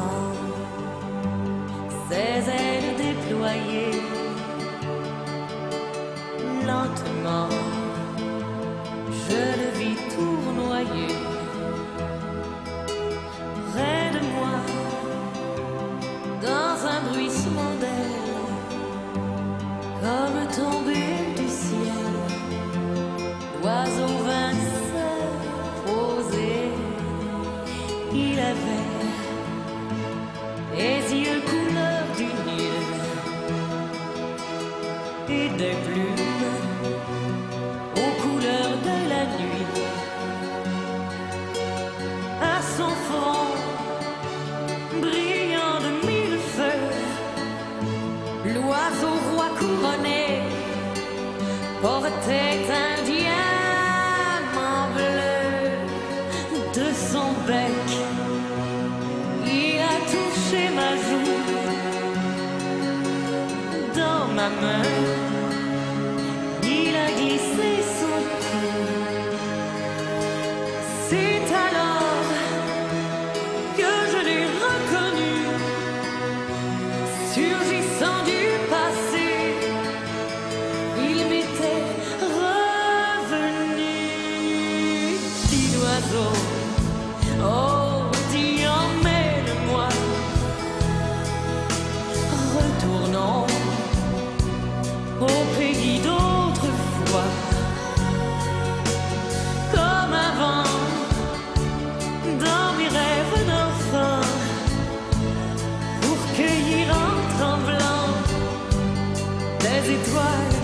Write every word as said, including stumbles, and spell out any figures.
sens ses ailes déployées lentement. Je le vis tournoyer près de moi dans un bruissement d'ailes, comme tombé du ciel. L'oiseau vint se poser. Il avait les yeux couleur du Nil et des plumes aux couleurs de la nuit. À son front brillant de mille feux, l'oiseau roi couronné portait un diamant bleu. De son bec, il a touché ma joue. Dans ma main, il a glissé son cou. C'est alors que je l'ai reconnu, surgissant du passé. Il m'était revenu. Petit oiseau, oh, dis emmène-moi. Retournons au pays d'autrefois. Comme avant, dans mes rêves d'enfant, pour cueillir en tremblant des étoiles